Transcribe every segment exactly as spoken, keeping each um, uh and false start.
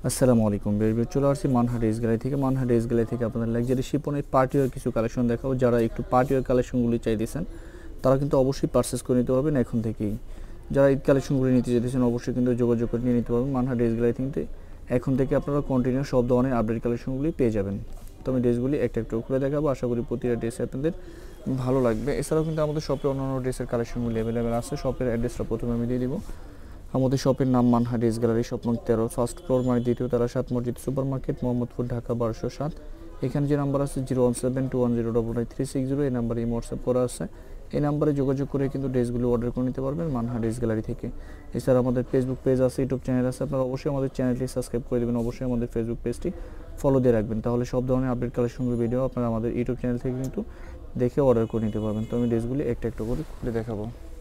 আসসালামু আলাইকুম বেবি চলে আসছি মানহাট ড্রেস গ্যালারি থেকে মানহাট ড্রেস গ্যালারি থেকে আপনাদের লাক্সারি শিপনের পার্টি ওয়্যার কিছু কালেকশন দেখাবো। যারা একটু পার্টি ওয়্যার কালেকশনগুলি চাইতেছেন তারা কিন্তু অবশ্যই পারচেস করে নিতে পারবেন এখন থেকেই। যারা এই কালেকশনগুলি নিতে চাইতেছেন অবশ্যই কিন্তু যোগাযোগ করে নিয়ে নিতে পারবেন মানহাট ড্রেস গ্যালারি থেকে। এখন থেকে আপনারা কন্টিনিউ সব ধরনের আপডেট কালেকশনগুলি পেয়ে যাবেন। তো আমি ড্রেসগুলি একটা একটু খুলে দেখাবো, আশা করি প্রতিটা ড্রেস আপনাদের ভালো লাগবে। এছাড়াও কিন্তু আমাদের শপে অন্যান্য ড্রেসের কালেকশনগুলি অ্যাভেলেবেল আছে। শপের অ্যাড্রেসটা প্রথমে আমি দিয়ে দিব। আমাদের শপের নাম মানহাট ড্রেস গ্যালারি, শপ নং তেরো, ফার্স্ট ফ্লোর মানে দ্বিতীয় তারা সাত মসজিদ সুপার মার্কেট, মোহাম্মদপুর, ঢাকা বারোশো সাত। এখানে যে নাম্বার আছে zero one seven two one zero double nine three six zero, এই নাম্বারে হোয়াটসঅ্যাপ করা আছে। এই নাম্বারে যোগাযোগ করে কিন্তু ড্রেসগুলো অর্ডার করে নিতে পারবেন মানহাট ড্রেস গ্যালারি থেকে। এছাড়া আমাদের ফেসবুক পেজ আছে, ইউটিউব চ্যানেল আছে, আপনারা অবশ্যই আমাদের চ্যানেলটি সাবস্ক্রাইব করে দেবেন, অবশ্যই আমাদের ফেসবুক পেজটি ফলো দিয়ে রাখবেন, তাহলে সব ধরনের আপডেট কালেকশনগুলো ভিডিও আপনারা আমাদের ইউটিউব চ্যানেল থেকে কিন্তু দেখে অর্ডার করে নিতে পারবেন। তো আমি ড্রেসগুলি একটা একটা করে খুলে দেখাবো।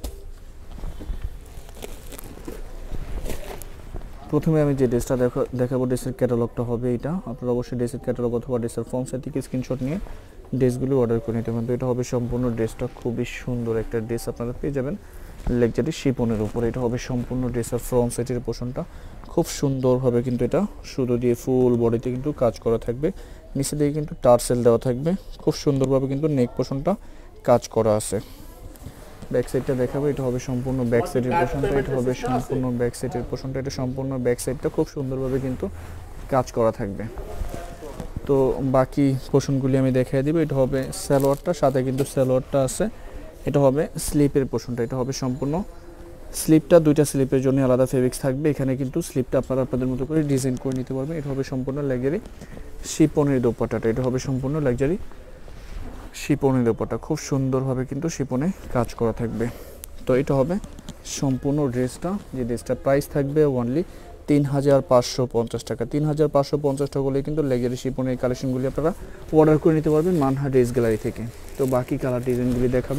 প্রথমে আমি যে ড্রেসটা দেখা দেখাবো ড্রেসের ক্যাটালগটা হবে এটা। আপনারা অবশ্যই ড্রেসের ক্যাটালগ অথবা ড্রেসের ফর্ম সাইট থেকে স্ক্রিনশট নিয়ে ড্রেসগুলো অর্ডার করে নিতে পারেন। তো এটা হবে সম্পূর্ণ ড্রেসটা খুবই সুন্দর একটা ড্রেস আপনারা পেয়ে যাবেন লাক্সারি শিপনের উপরে। এটা হবে সম্পূর্ণ ড্রেসের ফ্রন্ট সাইডের পোর্শনটা খুব সুন্দরভাবে কিন্তু এটা সুতো দিয়ে ফুল বডিতে কিন্তু কাজ করা থাকবে, নিচে দিকে কিন্তু টার্সেল দেওয়া থাকবে, খুব সুন্দরভাবে কিন্তু নেক পোর্শনটা কাজ করা আছে। ব্যাক সাইডটা দেখাবো, এটা হবে সম্পূর্ণ ব্যাক সাইডের পোর্শনটা, এটা হবে সম্পূর্ণ ব্যাক সাইডের পোর্শনটা, এটা সম্পূর্ণ ব্যাক সাইডটা খুব সুন্দরভাবে কিন্তু কাজ করা থাকবে। তো বাকি পোর্শনগুলি আমি দেখিয়ে দিব। এটা হবে সালোয়ারটা, সাথে কিন্তু সালোয়ারটা আছে। এটা হবে স্লিপের পোর্শনটা, এটা হবে সম্পূর্ণ স্লিপটা, দুইটা স্লিপের জন্য আলাদা ফেব্রিক্স থাকবে। এখানে কিন্তু স্লিপটা আপনারা আপনাদের মতো করে ডিজাইন করে নিতে পারবেন। এটা হবে সম্পূর্ণ লাক্সারি শিপনের দোপাট্টাটা, এটা হবে সম্পূর্ণ লাক্সারি শিপনের দোপাট্টা, খুব সুন্দরভাবে কিন্তু শিপনে কাজ করা থাকবে। তো এটা হবে সম্পূর্ণ ড্রেসটা, যে ড্রেসটা প্রাইস থাকবে অনলি তিন হাজার পাঁচশো পঞ্চাশ টাকা। তিন হাজার পাঁচশো পঞ্চাশ টাকা হলে কিন্তু লাক্সারি শিপনের এই কালেকশনগুলি আপনারা অর্ডার করে নিতে পারবেন মানহাট ড্রেস গ্যালারি থেকে। তো বাকি কালার ডিজাইনগুলি দেখাবো।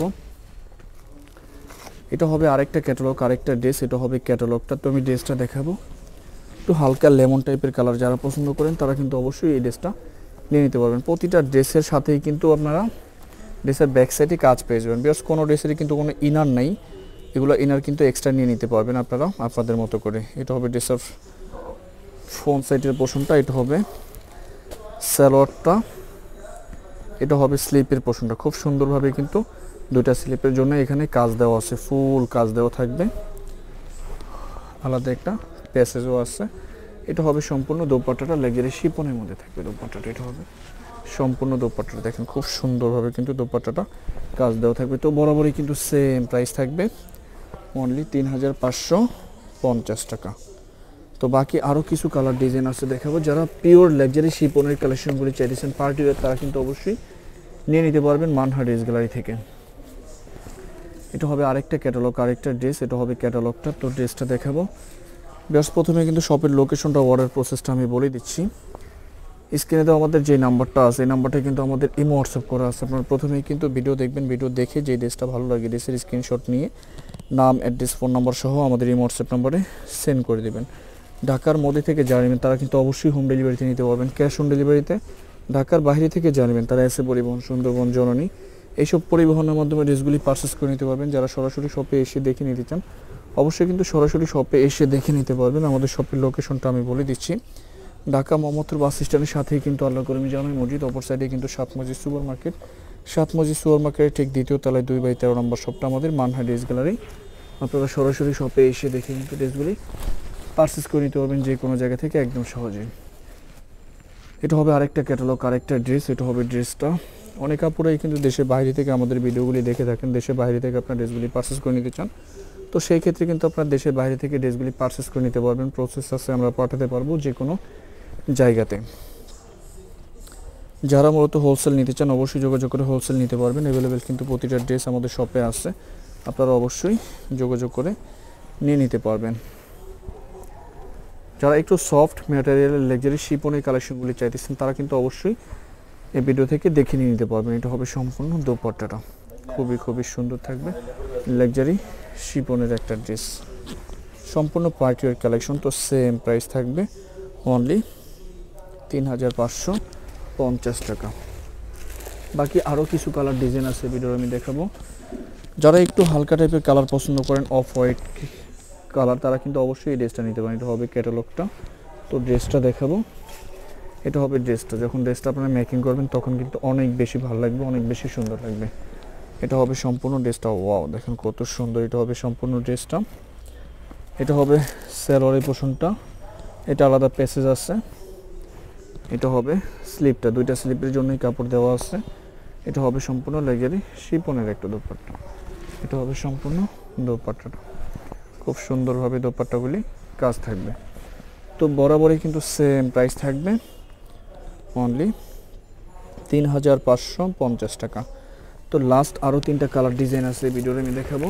এটা হবে আরেকটা ক্যাটালগ, আরেকটা ড্রেস, এটা হবে ক্যাটালগটা। তো আমি ড্রেসটা দেখাবো, একটু হালকা লেমন টাইপের কালার যারা পছন্দ করেন তারা কিন্তু অবশ্যই এই ড্রেসটা নিয়ে নিতে পারবেন। প্রতিটা ড্রেসের সাথেই কিন্তু আপনারা ড্রেসের ব্যাক সাইডে কাজ পেয়ে যাবেন। বিকজ কোনো ড্রেসেরই কিন্তু কোনো ইনার নেই, এগুলো ইনার কিন্তু এক্সট্রা নিয়ে নিতে পারবেন আপনারা আপনাদের মতো করে। এটা হবে ড্রেসের ফ্রন্ট সাইডের পোর্শনটা, এটা হবে সালোয়ারটা, এটা হবে স্লিপের পোর্শনটা, খুব সুন্দরভাবে কিন্তু দুইটা স্লিপের জন্য এখানে কাজ দেওয়া আছে, ফুল কাজ দেওয়া থাকবে, আলাদা একটা প্যাসেজও আছে। এটা হবে সম্পূর্ণ দোপাট্টাটা লাক্সারি শিপনের মধ্যে থাকবে দোপাট্টাটা, এটা হবে সম্পূর্ণ দোপাট্টাটা, দেখেন খুব সুন্দরভাবে কিন্তু দোপাট্টাটা কাজ দেওয়া থাকবে। তো বরাবরই কিন্তু সেম প্রাইস থাকবে অনলি তিন হাজার পাঁচশো পঞ্চাশ টাকা। তো বাকি আরও কিছু কালার ডিজাইন আছে দেখাবো। যারা পিওর লাক্সারি শিপনের কালেকশনগুলি চাইতেছেন পার্টি ওয়্যার তারা কিন্তু অবশ্যই নিয়ে নিতে পারবেন মানহাট ড্রেস গ্যালারি থেকে। এটা হবে আরেকটা ক্যাটালগ, আরেকটা ড্রেস, এটা হবে ক্যাটালগটা। তো ড্রেসটা দেখাবো। বেশ প্রথমে কিন্তু শপের লোকেশনটা অর্ডার প্রসেসটা আমি বলে দিচ্ছি। স্ক্রিনে তো আমাদের যে নাম্বারটা আছে এই নাম্বারটা কিন্তু আমাদের ইমো হোয়াটসঅ্যাপ করা আছে। আপনারা প্রথমেই কিন্তু ভিডিও দেখবেন, ভিডিও দেখে যে ড্রেসটা ভালো লাগে ড্রেসের স্ক্রিনশট নিয়ে নাম, অ্যাড্রেস, ফোন নাম্বার সহ আমাদের ইমো হোয়াটসঅ্যাপ নাম্বারে সেন্ড করে দেবেন। ঢাকার মধ্যে থেকে যারা নেবেন তারা কিন্তু অবশ্যই হোম ডেলিভারিতে নিতে পারবেন, ক্যাশ অন ডেলিভারিতে। ঢাকার বাইরে থেকে যারা নেবেন তারা এসে পরিবহন, সুন্দরবন, জননী এইসব পরিবহনের মাধ্যমে ড্রেসগুলি পারচেস করে নিতে পারবেন। যারা সরাসরি শপে এসে দেখে নিতে চান অবশ্যই কিন্তু সরাসরি শপে এসে দেখে নিতে পারবেন। আমাদের শপের লোকেশনটা আমি বলে দিচ্ছি। ঢাকা মোহাম্মদপুর বাস স্ট্যান্ডের সাথেই কিন্তু আল্লাহ করিমি জামে মসজিদ, অপর সাইডে কিন্তু সাত মসজিদ সুপার মার্কেট, সাত মসজিদ সুপার মার্কেটের ঠিক দ্বিতীয় তলায় দুই বাই তেরো নম্বর শপটা আমাদের মানহাট ড্রেস গ্যালারি। আপনারা সরাসরি শপে এসে দেখে কিন্তু ড্রেসগুলি পারচেস করে নিতে পারবেন যে কোনো জায়গা থেকে একদম সহজেই। এটা হবে আরেকটা ক্যাটালগ, আরেকটা ড্রেস, এটা হবে ড্রেসটা। অনেক আপুরাই কিন্তু দেশের বাইরে থেকে আমাদের ভিডিওগুলি দেখে থাকেন, দেশের বাইরে থেকে আপনার ড্রেসগুলি পারচেস করে নিতে চান। তো সেই ক্ষেত্রে কিন্তু আপনার দেশের বাইরে থেকে ড্রেসগুলি পারচেস করে নিতে পারবেন। প্রসেস আছে, আমরা পাঠাতে পারবো যে কোনো জায়গাতে। যারা মূলত হোলসেল নিতে চান অবশ্যই যোগাযোগ করে হোলসেল নিতে পারবেন। অ্যাভেলেবেল কিন্তু প্রতিটা ড্রেস আমাদের শপে আছে, আপনারা অবশ্যই যোগাযোগ করে নিয়ে নিতে পারবেন। যারা একটু সফট ম্যাটেরিয়ালের লাক্সারি শিপনের কালেকশনগুলি চাইতেছেন তারা কিন্তু অবশ্যই এই ভিডিও থেকে দেখে নিয়ে নিতে পারবেন। এটা হবে সম্পূর্ণ দোপাট্টাটা, খুবই খুবই সুন্দর থাকবে লাক্সারি শিপনের একটা ড্রেস, সম্পূর্ণ পার্টি ওয়্যার কালেকশন। তো সেম প্রাইস থাকবে অনলি তিন হাজার পাঁচশো পঞ্চাশ টাকা। বাকি আরও কিছু কালার ডিজাইন আছে ভিডিও আমি দেখাবো। যারা একটু হালকা টাইপের কালার পছন্দ করেন, অফ হোয়াইট কালার, তারা কিন্তু অবশ্যই এই ড্রেসটা নিতে পারেন। এটা হবে ক্যাটালগটা, তো ড্রেসটা দেখাবো, এটা হবে ড্রেসটা। যখন ড্রেসটা আপনারা মেকিং করবেন তখন কিন্তু অনেক বেশি ভালো লাগবে, অনেক বেশি সুন্দর লাগবে। এটা হবে সম্পূর্ণ ড্রেসটা। ওয়াও, দেখেন কত সুন্দর। এটা হবে সম্পূর্ণ ড্রেসটা। এটা হবে সেলোয়ারের পোর্শনটা, এটা আলাদা প্যাসেজ আছে। এটা হবে স্লিপটা, দুইটা স্লিপের জন্যই কাপড় দেওয়া আছে। এটা হবে সম্পূর্ণ লেগেরই শিপনের একটা দোপাট্টা। এটা হবে সম্পূর্ণ দোপাট্টাটা, খুব সুন্দরভাবে দোপাট্টাগুলি কাজ থাকবে। তো বরাবরই কিন্তু সেম প্রাইস থাকবে, অনলি তিন হাজার পাঁচশো পঞ্চাশ টাকা। তো লাস্ট আরও তিনটা কালার ডিজাইন আছে ভিডিওতে আমি দেখাবো।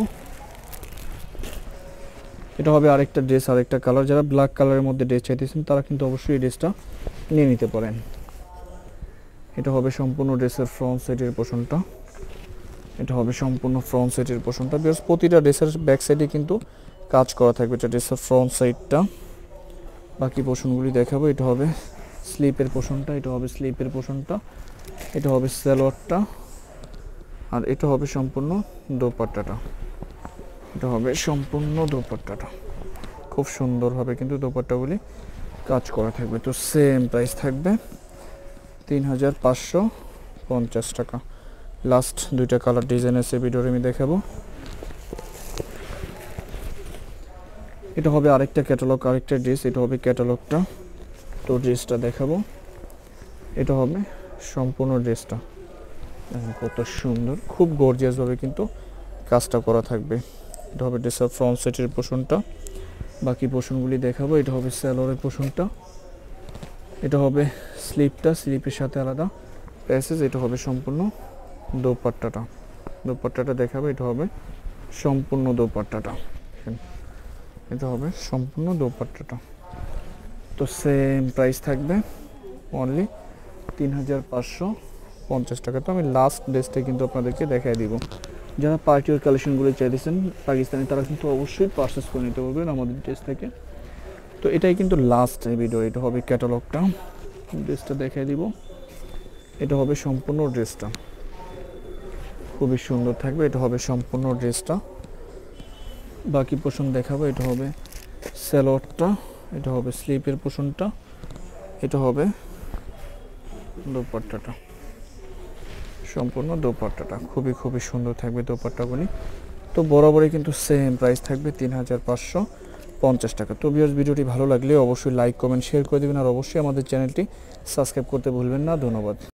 এটা হবে আরেকটা ড্রেস, আরেকটা কালার। যারা ব্ল্যাক কালারের মধ্যে ড্রেস চাইতেছেন তারা কিন্তু অবশ্যই এই ড্রেসটা নিয়ে নিতে পারেন। এটা হবে সম্পূর্ণ ড্রেসের ফ্রন্ট সাইডের পোর্শনটা। এটা হবে সম্পূর্ণ ফ্রন্ট সাইডের পোর্শনটা। বিকজ প্রতিটা ড্রেসের ব্যাক সাইডে কিন্তু কাজ করা থাকবে। এটা ড্রেসের ফ্রন্ট সাইডটা, বাকি পোর্শনগুলি দেখাবো। এটা হবে স্লিপের পোর্শনটা, এটা হবে স্লিপের পোর্শনটা, এটা হবে সালোয়ারটা, আর এটা হবে সম্পূর্ণ দোপাট্টাটা। এটা হবে সম্পূর্ণ দোপাট্টাটা, খুব সুন্দরভাবে কিন্তু দোপাট্টাগুলি কাজ করা থাকবে। তো সেম প্রাইস থাকবে তিন হাজার পাঁচশো পঞ্চাশ টাকা। লাস্ট দুইটা কালার ডিজাইন আছে ভিডিওতে আমি দেখাবো। এটা হবে আরেকটা ক্যাটালগ, আরেকটা ড্রেস। এটা হবে ক্যাটালগটা। তো ড্রেসটা দেখাবো, এটা হবে সম্পূর্ণ ড্রেসটা। কত সুন্দর, খুব গর্জিয়াসভাবে কিন্তু কাজটা করা থাকবে। এটা হবে ড্রেসের ফ্রন্ট সাইডের পোর্শনটা, বাকি পোর্শনগুলি দেখাবো। এটা হবে সালোয়ারের পোর্শনটা, এটা হবে স্লিপটা, স্লিপের সাথে আলাদা প্যাসেজ। এটা হবে সম্পূর্ণ দোপাট্টাটা, দোপাট্টাটা দেখাবো। এটা হবে সম্পূর্ণ দোপাট্টাটা, এটা হবে সম্পূর্ণ দোপাট্টাটা। তো সেম প্রাইস থাকবে অনলি তিন হাজার পাঁচশো পঞ্চাশ টাকা। তো আমি লাস্ট ড্রেসটা কিন্তু আপনাদেরকে দেখাই দিব। যারা পার্টিওয়ার কালেকশনগুলো চাইতেছেন পাকিস্তানি, তারা কিন্তু অবশ্যই পারচেস করে নিতে পারবেন আমাদের ড্রেস থেকে। তো এটাই কিন্তু লাস্ট ভিডিও। এটা হবে ক্যাটালগটা, ড্রেসটা দেখাই দিব। এটা হবে সম্পূর্ণ ড্রেসটা, খুবই সুন্দর থাকবে। এটা হবে সম্পূর্ণ ড্রেসটা, বাকি পোর্শন দেখাবো। এটা হবে সালোয়ারটা, এটা হবে স্লিপের পোর্শনটা, এটা হবে দোপাট্টাটা, সম্পূর্ণ দোপাট্টাটা খুবই খুবই সুন্দর থাকবে দোপাট্টাগুলি। তো বরাবরই কিন্তু সেম প্রাইস থাকবে তিন হাজার পাঁচশো পঞ্চাশ টাকা। তো ভিউয়ার্স, ভিডিওটি ভালো লাগলে অবশ্যই লাইক কমেন্ট শেয়ার করে দেবেন, আর অবশ্যই আমাদের চ্যানেলটি সাবস্ক্রাইব করতে ভুলবেন না। ধন্যবাদ।